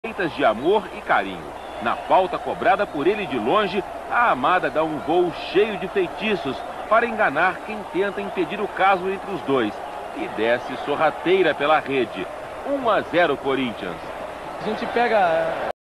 feitas de amor e carinho. Na falta cobrada por ele de longe, a amada dá um gol cheio de feitiços para enganar quem tenta impedir o caso entre os dois. E desce sorrateira pela rede. 1 a 0 Corinthians. A gente pega